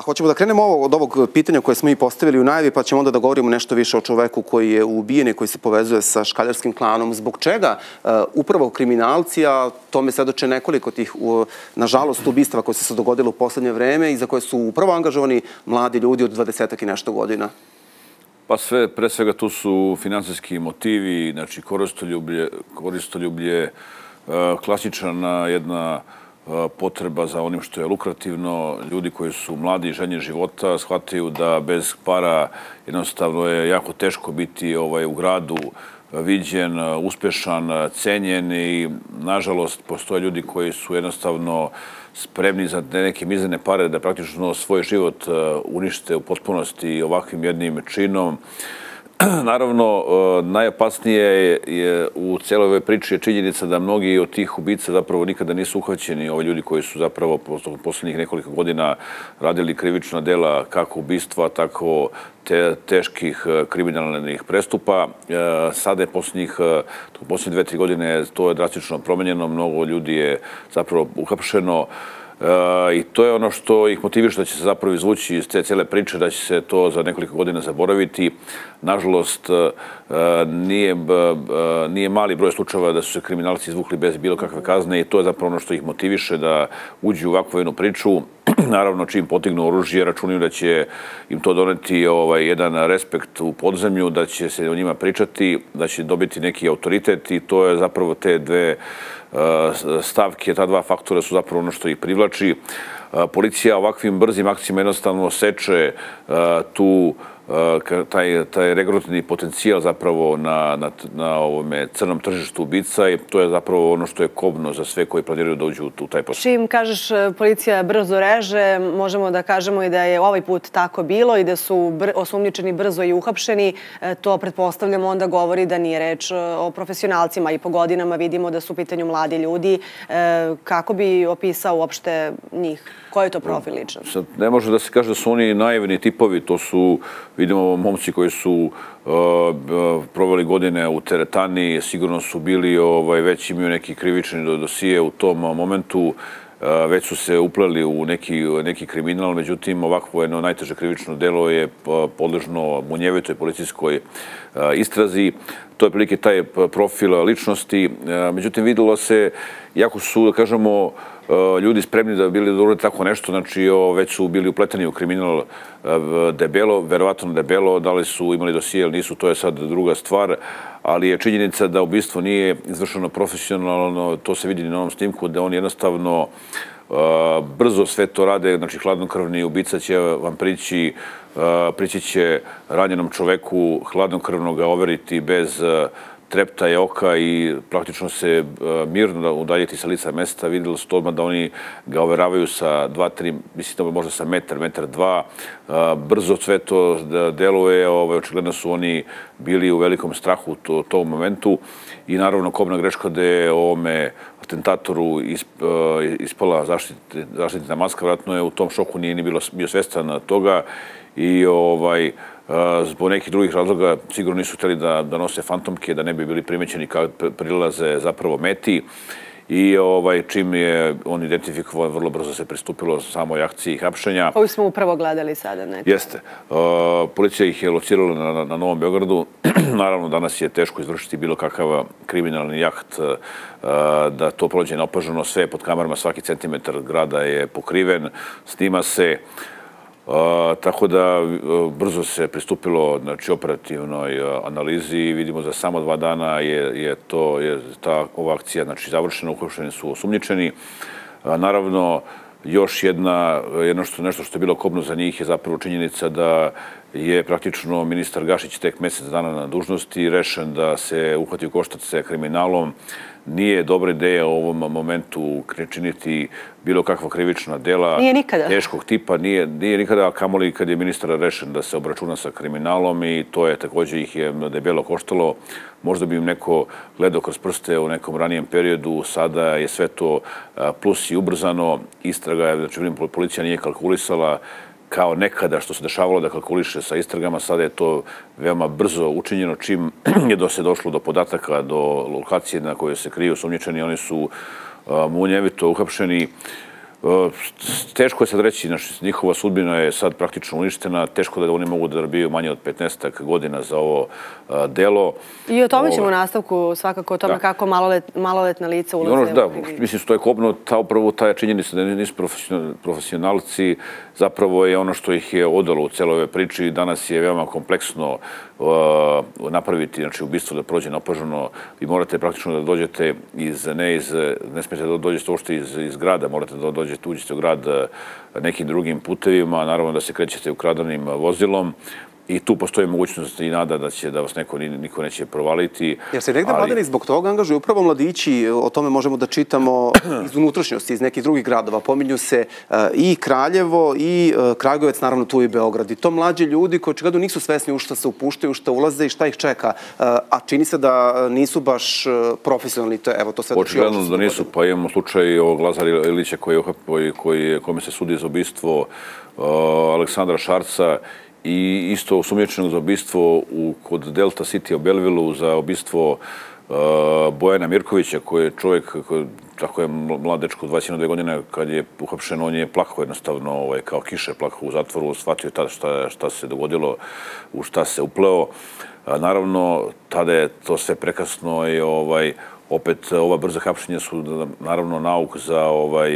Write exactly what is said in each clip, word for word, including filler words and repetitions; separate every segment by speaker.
Speaker 1: hoćemo da krenemo od ovog pitanja koje smo i postavili u najavi, pa ćemo onda da govorimo nešto više o čoveku koji je ubijen i koji se povezuje sa škaljarskim klanom. Zbog čega upravo kriminalci, a tome svedoče nekoliko tih, nažalost, ubistava koje su se dogodile u poslednje vreme i za koje su upravo angažovani mladi ljudi od dvadesetak i nešto godina?
Speaker 2: Pa sve, pre svega tu su finansijski motivi, znači koristoljublje, koristoljublje, klasična jedna potreba za onim što je lukrativno. Ljudi koji su mladi i željni života shvataju da bez para jednostavno je jako teško biti u gradu viđen, uspešan, cenjen i nažalost postoje ljudi koji su jednostavno spremni za neke mizerne pare da praktično svoj život unište u potpunosti ovakvim jednim činom. Naravno, najopasnije je u cijeloj ovoj priči je činjenica da mnogi od tih ubica zapravo nikada nisu uhvaćeni. Ovi ljudi koji su zapravo poslednjih nekoliko godina radili krivična dela kako ubistva, tako teških kriminalnih prestupa. Sada je poslednjih dve, tri godine to je drastično promenjeno. Mnogo ljudi je zapravo uhapšeno. I to je ono što ih motiviše da će se zapravo izvući iz te cijele priče, da će se to za nekoliko godina zaboraviti. Nažalost, nije mali broj slučajeva da su se kriminalci izvukli bez bilo kakve kazne i to je zapravo ono što ih motiviše da uđu u ovakvu jednu priču. Naravno, čim potignu oružje, računaju da će im to doneti jedan respekt u podzemlju, da će se o njima pričati, da će dobiti neki autoritet i to je zapravo te dve stavke, ta dva faktora su zapravo ono što ih privlači. Policija ovakvim brzim akcijama jednostavno seče tu taj regrutni potencijal zapravo na ovome crnom tržištu ubica i to je zapravo ono što je kobno za sve koji planiraju da uđu u taj posao.
Speaker 3: Čim kažeš policija brzo reže, možemo da kažemo i da je ovaj put tako bilo i da su osumnjičeni brzo i uhapšeni, to pretpostavljamo onda govori da nije reč o profesionalcima i po godinama vidimo da su u pitanju mladi ljudi. Kako bi opisao uopšte njih? Koji je to profil lično?
Speaker 2: Ne može da se kaže da su oni naivni tipovi, to su, vidimo, momci koji su proveli godine u teretani, sigurno su bili, već imaju neki krivični dosije u tom momentu, već su se upleli u neki kriminal, međutim, ovakvo jedno najteže krivično delo je podležno munjevitoj policijskoj istrazi. To je prilike taj profil ličnosti. Međutim, videlo se, jako su, da kažemo, ljudi spremni da bili da urade tako nešto, znači već su bili upleteni u kriminal debelo, verovatno debelo, da li su imali dosije ili nisu, to je sad druga stvar, ali je činjenica da ubistvo nije izvršeno profesionalno, to se vidi na ovom snimku, da oni jednostavno brzo sve to rade, znači hladnokrvni ubica će vam prići, prići će ranjenom čoveku, hladnokrvno ga overiti bez treptaje oka i praktično se mirno udaljiti sa lica mesta. Vidjeli su to odmah da oni ga overavaju sa dva, tri, mislim da možda sa metar, metar dva. Brzo sve to deluje, očigledno su oni bili u velikom strahu u tom momentu i naravno kobna greška da je ovome atentatoru ispala zaštitna maska, vratno je u tom šoku nije ni bio svestan toga i ovaj zbog nekih drugih razloga sigurno nisu htjeli da nose fantomke, da ne bi bili primećeni kad prilaze zapravo meti i čim je on identifikovan, vrlo brzo se pristupilo samoj akciji hapšenja.
Speaker 3: Koju smo upravo gledali sada.
Speaker 2: Jeste. Policija ih je locirala na Novom Beogradu. Naravno, danas je teško izvršiti bilo kakav kriminalni jakt da to prođe neopaženo. Sve je pod kamerama, svaki centimetar grada je pokriven, snima se. Tako da brzo se pristupilo operativnoj analizi i vidimo za samo dva dana je ta ova akcija završena, uhapšeni su osumnjičeni. Naravno, još jedna, nešto što je bilo kobno za njih je zapravo činjenica da je praktično ministar Gašić tek mesec dana na dužnosti i rešen da se uhvati u koštac sa kriminalom. Nije dobra ideja u ovom momentu činiti bilo kakva krivična dela teškog tipa. Nije nikada, a kamoli kad je ministar rešen da se obračuna sa kriminalom i to je također ih je debelo koštalo. Možda bi im neko gledao kroz prste u nekom ranijem periodu. Sada je sve to plus i ubrzano. Istraga je, znači policija nije kalkulisala kao nekada što se dešavalo da kalkuliše sa istragama. Sada je to veoma brzo učinjeno čim je se došlo do podataka, do lokacije na kojoj se kriju osumnjičeni. Oni su munjevito uhapšeni. Teško je sad reći, znači, njihova sudbina je sad praktično uništena, teško da oni mogu da dobiju manje od petnaestak godina za ovo delo.
Speaker 3: I o tome ćemo u nastavku svakako, o tome kako maloletna lica ulaze.
Speaker 2: Da, mislim, što je kobno, ta upravo ta činjenica da nisu profesionalci, zapravo je ono što ih je odalo u celoj ovoj priči. Danas je veoma kompleksno napraviti, znači, ubistvo da prođe neopaženo. Vi morate praktično da dođete iz, ne iz, ne smijete da dođete uopšte iz grada, morate da dođete, uđete u grad nekim drugim putevima, naravno da se krećete ukradenim vozilom. I tu postoji mogućnost i nada da će da vas neko, niko neće provaliti.
Speaker 1: Jer se negde mladeni zbog toga angažuju upravo mladići, o tome možemo da čitamo iz unutrašnjosti, iz nekih drugih gradova. Pominju se i Kraljevo i Kragujevac, naravno tu i Beograd. I to mlađi ljudi koji očigledno nisu svesni u šta se upuštaju, u šta ulaze i šta ih čeka. A čini se da nisu baš profesionalni. Evo, to sve
Speaker 2: očigledno da nisu, pa imamo slučaj ovog Lazara Ilića kome se sudi za ubistvo Aleksandra Šarca i isto osumnjičenog za ubistvo kod Delta City u Belvilu, za ubistvo Bojana Mirkovića, koji je čovjek, tako je mlad dečko, dvadeset dve godine, kad je uhapšen, on je plakao jednostavno, kao kiše plakao u zatvoru, shvatio tada šta se dogodilo, u šta se upleo. Naravno, tada je to sve prekasno i opet ova brza hapšenja su naravno nauk za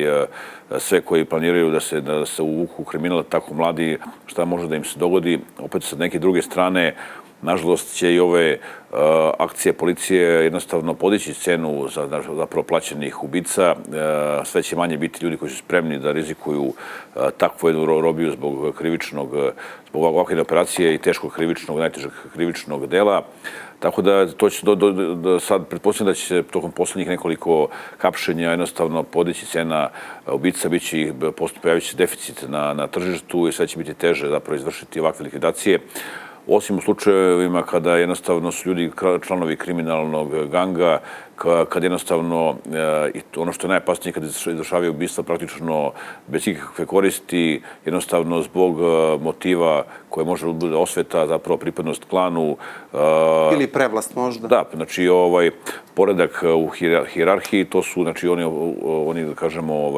Speaker 2: sve koji planiraju da se uvuku u kriminal, tako mladi, šta može da im se dogodi. Opet sa neke druge strane, nažalost će i ove akcije policije jednostavno podići cenu za zapravo plaćenih ubica. Sve će manje biti ljudi koji su spremni da rizikuju takvu jednu robiju zbog krivičnog, zbog ovakve operacije i teškog krivičnog, najtežeg krivičnog dela. Tako da to će sad, pretpostavljam da će se tokom poslednjih nekoliko hapšenja jednostavno podići cena ubica, pojavit će deficit na tržištu i sve će biti teže zapravo izvršiti ovakve likvidacije. Osim u slučajevima kada jednostavno su ljudi članovi kriminalnog ganga, kad jednostavno, ono što je najopasnije, kada se izvršavaju ubistva praktično bez ikakve koristi, jednostavno zbog motiva koje može da bude osveta, zapravo pripadnost klanu.
Speaker 1: Ili prevlast možda.
Speaker 2: Da, znači poredak u hijerarhiji, to su, znači, oni, da kažemo,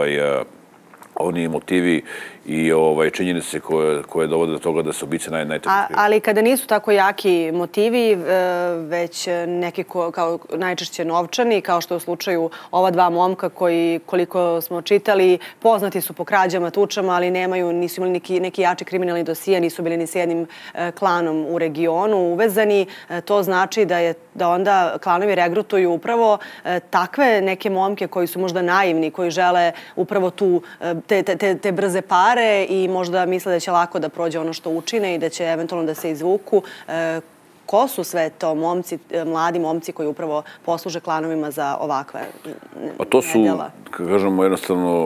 Speaker 2: oni motivi i činjenice koje dovode do toga da se ubice najteže krive.
Speaker 3: Ali kada nisu tako jaki motivi, već neki kao najčešće novčani, kao što je u slučaju ova dva momka koji, koliko smo čitali, poznati su po krađama, tučama, ali nemaju, nisu imali neki jači kriminalni dosije, nisu bili ni s jednim klanom u regionu uvezani. To znači da onda klanovi regrutuju upravo takve neke momke koji su možda naivni, koji žele upravo tu te brze pare i možda misle da će lako da prođe ono što učine i da će eventualno da se izvuku. Ko su sve to momci, mladi momci koji upravo posluže klanovima za ovakve nedjela?
Speaker 2: Pa to su, kažemo, jednostavno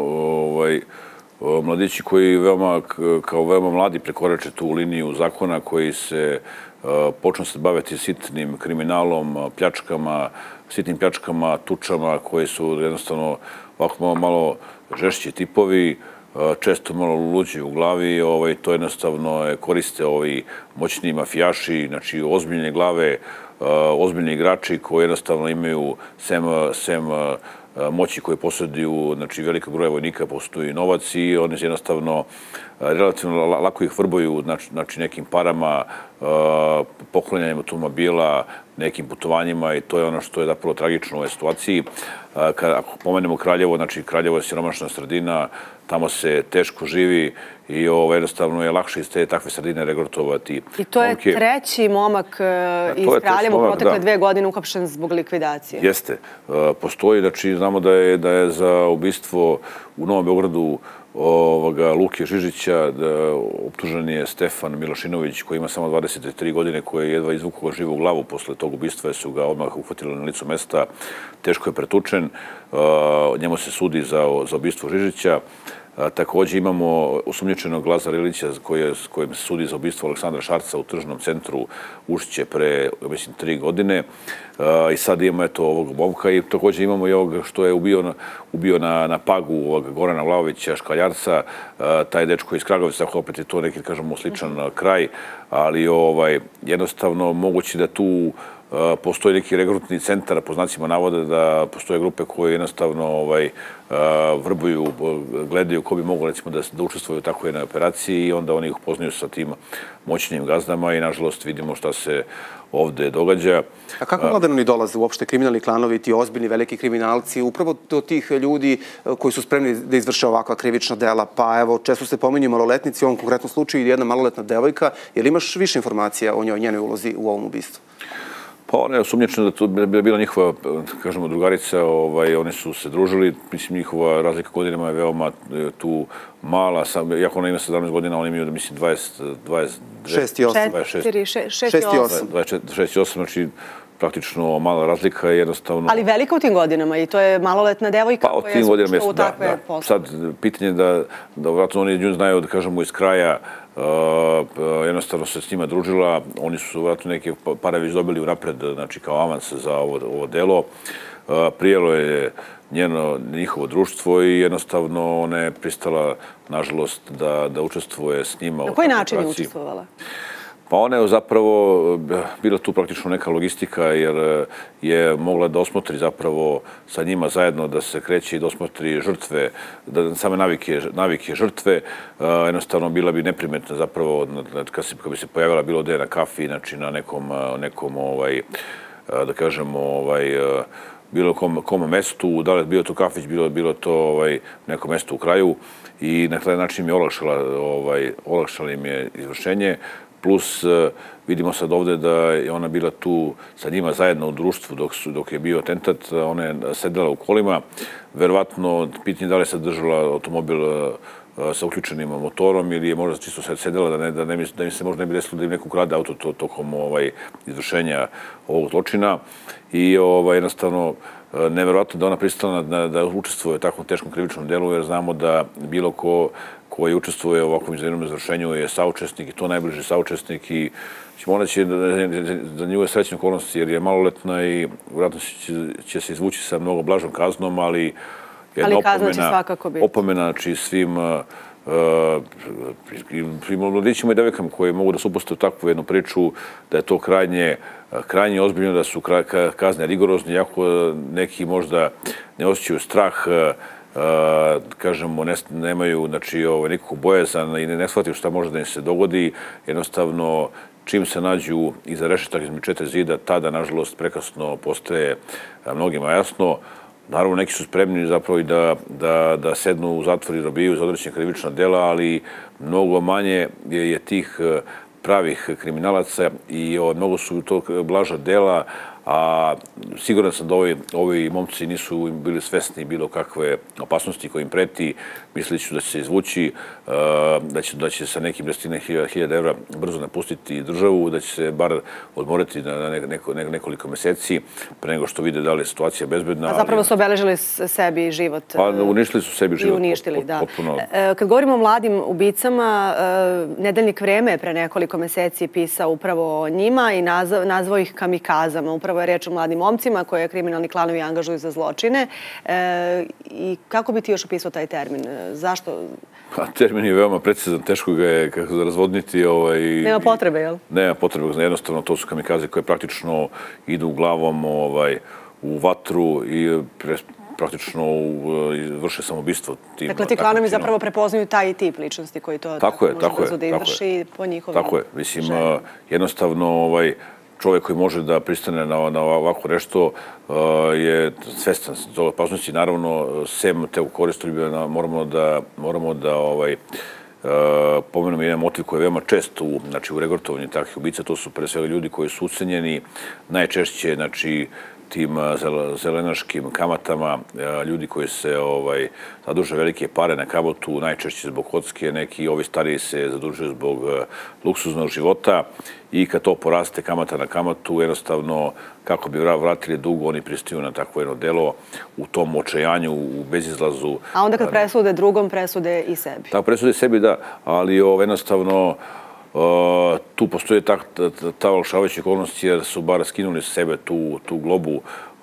Speaker 2: mladići koji kao veoma mladi prekorače tu liniju zakona, koji se počnu se baviti sitnim kriminalom, pljačkama, sitnim pljačkama, tučama, koji su jednostavno ovako malo žešći tipovi, često malo luđi u glavi, to jednostavno koriste ovi moćni mafijaši, znači ozbiljne glave, ozbiljni igrači koji jednostavno imaju sem moći koje posjeduju, znači veliko broje vojnika, postoji novac i oni jednostavno relativno lako ih vrbuju, znači nekim parama, poklanjanjem automobila, nekim putovanjima i to je ono što je zapravo tragično u ovoj situaciji. Ako pomenemo Kraljevo, znači Kraljevo je siromašna sredina, tamo se teško živi i jednostavno je lakše iz te takve sredine regrutovati.
Speaker 3: I to je treći momak iz Kraljeva u protekle dve godine uhapšen zbog likvidacije.
Speaker 2: Jeste. Postoji, znači znamo da je za ubistvo u Novom Beogradu Luke Žižića optužen je Stefan Milošinović koji ima samo dvadeset tri godine, koji je jedva izvukao živu glavu posle tog ubistva, su ga odmah uhvatili na licu mesta, teško je pretučen, njemu se sudi za ubistvo Žižića. Također imamo osumnjičenog Lazara Ilića kojem se sudi za ubistvo Aleksandra Šarca u tržnom centru Ušće pre, mislim, tri godine. I sad imamo eto ovog momka i također imamo i ovog što je ubio na Pagu Gorana Vlahovića, škaljarca, taj dečko iz Kragovica, opet je to neki, kažemo, sličan kraj, ali jednostavno moguće da tu postoji neki regrutni centar, po znacima navode da postoje grupe koje jednostavno vrbuju, gledaju ko bi mogo recimo da učestvuju u takvoj jednoj operaciji i onda oni ih upoznaju sa tim moćnim gazdama i nažalost vidimo šta se ovde događa.
Speaker 1: A kako gledano ni dolaze uopšte kriminalni klanovi, ti ozbiljni veliki kriminalci, upravo do tih ljudi koji su spremni da izvrše ovakva krivična dela? Pa evo, često se pominju maloletnici, u ovom konkretnom slučaju i jedna maloletna devojka. Je li imaš više informacija o njoj, njenoj ulozi u ovom ubistvu?
Speaker 2: Pa ona je osumnjičena da to je bila njihova, kažemo, drugarica, oni su se družili, mislim, njihova razlika godinama je veoma tu mala, iako ona ima sedamnaest godina, oni imaju, da mislim, dvadeset, dvadeset,
Speaker 1: šest i osam.
Speaker 3: šest i osam.
Speaker 2: šest i osam, znači, praktično mala razlika je jednostavno...
Speaker 3: Ali velika u tim godinama i to je maloletna devojka
Speaker 2: koja je ušla u takve poslove. Sad, pitanje je da vratno oni nju znaju, da kažemo, iz kraja, jednostavno se s njima družila, oni su vratno neke pare već dobili unapred, znači kao avans za ovo delo. Prijelo je njihovo društvo i jednostavno ona je pristala, nažalost, da učestvuje s njima.
Speaker 3: Na koji način je učestvovala?
Speaker 2: Pa ona je zapravo bila tu praktično neka logistika jer je mogla da osmotri zapravo sa njima zajedno da se kreće i da osmotri žrtve, da same navike žrtve. Jednostavno bila bi neprimetna zapravo kad bi se pojavila bilo gde na kafi, znači na nekom, da kažemo, bilo kom mestu, da li je bio to kafić, bilo to neko mesto u kraju i na taj način im je olakšala im je izvršenje. Plus, vidimo sad ovde da je ona bila tu sa njima zajedno u društvu dok je bio atentat. Ona je sedela u kolima. Verovatno, pitanje da li je sad držala automobil sa uključenim motorom ili je možda čisto sedela da im se možda ne bi desilo da im neko ukrade auto tokom izvršenja ovog zločina. I jednostavno, neverovatno da ona pristala da učestvuje u takvom teškom krivičnom delu jer znamo da bilo ko koji učestvuje u ovakvom izvedenom izvršenju je saučesnik i to najbliži saučesnik i ona će za nju je srećna okolnost jer je maloletna i vjerojatno će se izvući sa mnogo blažom kaznom, ali jedna opomena, znači svim mladićima i devojkama koji mogu da se upuste u takvu jednu priču, da je to krajnje ozbiljno, da su kazne rigorozne, iako neki možda ne osjećaju strah, kažemo, nemaju nikakvu bojazan i ne shvataju šta može da im se dogodi. Jednostavno, čim se nađu iza rešetaka između četiri zida, tada, nažalost, prekasno postaje mnogima jasno. Naravno, neki su spremni zapravo i da sednu u zatvor i robiju za određena krivična dela, ali mnogo manje je tih pravih kriminalaca i mnogo su to blaža dela, a siguran sam da ovi momci nisu bili svesni bilo kakve opasnosti koje im preti, mislili su da će se izvući, da će sa nekim desetine hiljada evra brzo napustiti državu, da će se bar odmoriti na nekoliko meseci pre nego što vide da li je situacija bezbedna.
Speaker 3: A zapravo su obeležili sebi život.
Speaker 2: Pa uništili su sebi život.
Speaker 3: I uništili, da. Kad govorimo o mladim ubicama, Nedeljnik Vreme je pre nekoliko meseci pisao upravo o njima i nazvao ih kamikazama. Upravo je reč o mladim momcima koje kriminalni klanovi angažuju za zločine. I kako bi ti još opisao taj termin? Zašto?
Speaker 2: Termin je veoma precizan, teško ga je razvodniti.
Speaker 3: Nema potrebe, jel?
Speaker 2: Nema potrebe, jednostavno to su kamikaze koje praktično idu glavom u vatru i praktično vrše samobistvo.
Speaker 3: Dakle, ti klanovi zapravo prepoznaju taj tip ličnosti koji to može brzo da izvrši po njihovim...
Speaker 2: Tako je. Mislim, jednostavno čovjek koji može da pristane na ovako nešto je svestan za opasnosti. Naravno, sem te u koristu moramo da pomenemo jedan motiv koji je veoma čest u regrutovanju takvih ubica. To su pre svega ljudi koji su ucenjeni, najčešće, znači, tim zelenaškim kamatama, ljudi koji se zaduže velike pare na kamatu, najčešće zbog kocke, neki ovi stariji se zadužuju zbog luksuznog života i kad to poraste kamata na kamatu, jednostavno kako bi vratili dug, oni pristaju na takvo jedno delo u tom očajanju, u bezizlazu.
Speaker 3: A onda kad presude drugom, presude i sebi.
Speaker 2: Tako, presude sebi, da, ali jednostavno tu postoje ta olakšavajuća okolnost jer su bar skinuli sa sebe tu globu,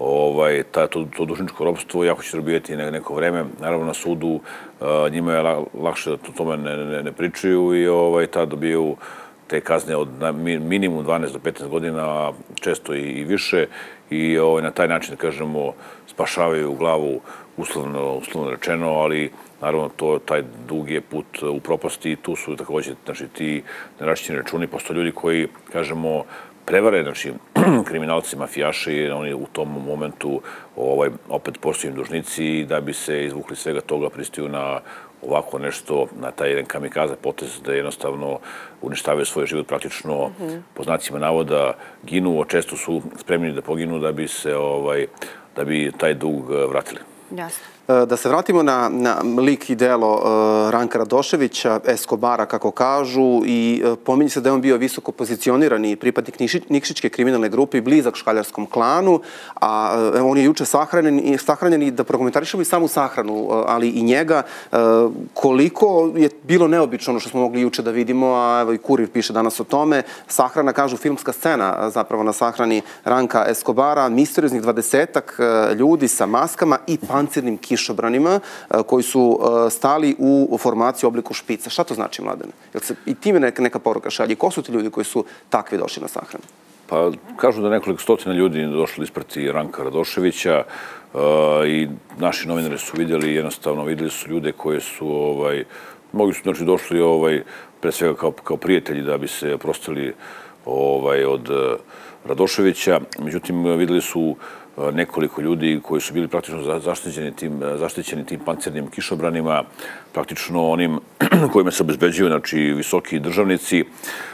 Speaker 2: to dužničko ropstvo i ako će dobijeti neko vreme, naravno na sudu njima je lakše da o tome ne pričaju i tada dobijaju te kazne od minimum dvanaest do petnaest godina, često i više, i na taj način, da kažemo, spašavaju glavu, uslovno rečeno, ali naravno taj dug je put u propasti i tu su također ti nerašćeni računi. Postoje ljudi koji, kažemo, prevare, znači, kriminalci, mafijaši, oni u tom momentu opet postaju im dužnici da bi se izvukli svega toga, pristaju na ovako nešto, na taj jedan kamikaze potez da jednostavno uništavaju svoj život, praktično po znacima navoda ginu, a često su spremni da poginu da bi se, da bi taj dug vratili.
Speaker 3: Jasno.
Speaker 1: Da se vratimo na lik i delo Ranka Radoševića, Eskobara, kako kažu, i pominje se da je on bio visoko pozicionirani pripadnik Nikšićke kriminalne grupe i blizak škaljarskom klanu, a on je juče sahranjen i da prokomentarišemo i samu sahranu, ali i njega. Koliko je bilo neobično ono što smo mogli juče da vidimo, a evo i Kurir piše danas o tome, sahrana, kažu, filmska scena zapravo na sahrani Ranka Eskobara, misterioznih dvadesetak ljudi sa maskama i pancirnim kišobranima koji su stali u formaciji u obliku špica. Šta to znači, Mladene? Jel se i time neka poruka šalje? Ko su ti ljudi koji su takvi došli na sahranu?
Speaker 2: Pa, kažu da nekoliko stotina ljudi došli isprati Ranka Radoševića i naši novinari su vidjeli, jednostavno vidjeli su ljude koji su, mnogi su znači došli pre svega kao prijatelji da bi se oprostili od Radoševića. Međutim, vidjeli su nekoliko ljudi koji su bili praktično zaštićeni tim pancirnim kišobranima, praktično onim kojima se obezbeđuju, znači, visoki državnici.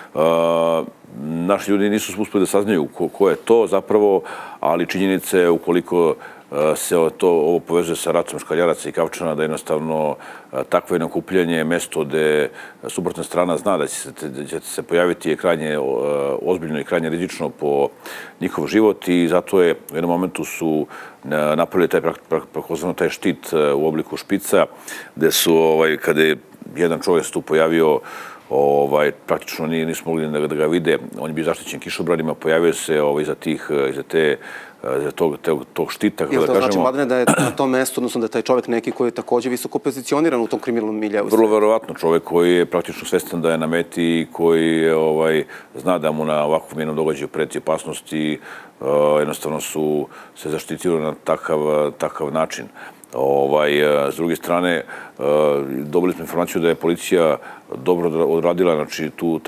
Speaker 2: Naši ljudi nisu uspeli da saznaju ko je to zapravo, ali činjenica je, ukoliko se ovo povezuje sa ratom Škaljaraca i Kavčana, da jednostavno takvo jedno okupljanje je mesto gde suprotna strana zna da će se pojaviti je krajnje ozbiljno i krajnje rizično po njihov život i zato je u jednom momentu su napravili taj štit u obliku špica, gde su, kada je jedan čovjek se tu pojavio, praktično nisu mogli da ga vide, on je bio zaštićen kišobranima, pojavio se iza tih, iza te tog štita.
Speaker 1: Jel to znači, Mladene, da je na tom mestu, odnosno da je taj čovjek neki koji je također visoko pozicioniran u tom kriminalnom miljeu?
Speaker 2: Vrlo verovatno, čovjek koji je praktično svestan da je na meti i koji zna da mu na ovakvom jednom događaju preti opasnost i jednostavno su se zaštitili na takav način. S druge strane, dobili smo informaciju da je policija dobro odradila, znači, tu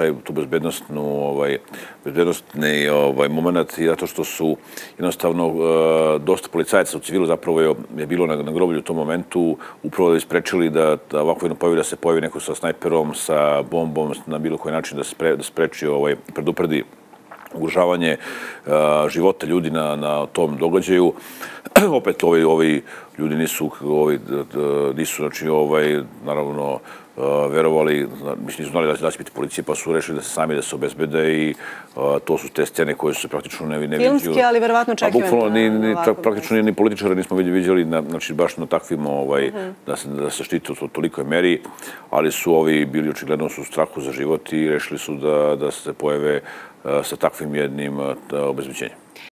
Speaker 2: bezbednostni moment, zato što su jednostavno dosta policajaca u civilu zapravo je bilo na groblju u tom momentu, upravo da isprečili da ovako jedno pojavi da se pojavi neko sa snajperom, sa bombom, na bilo koji način da spreči, predupredi ugrožavanje života ljudi na tom događaju. Opet, ovi ljudi nisu, znači, naravno, verovali, nisu znali da će biti policije, pa su rešili da se sami da se obezbede i to su te scene koje su se praktično ne viđaju.
Speaker 3: Filmski, ali verovatno očekivane.
Speaker 2: Praktično ni političara nismo vidjeli, znači, baš na takvim da se štite u tolikoj meri, ali su ovi bili očigledno su u strahu za život i rešili su da se pojave sa takvim jednim obezbeđenjem.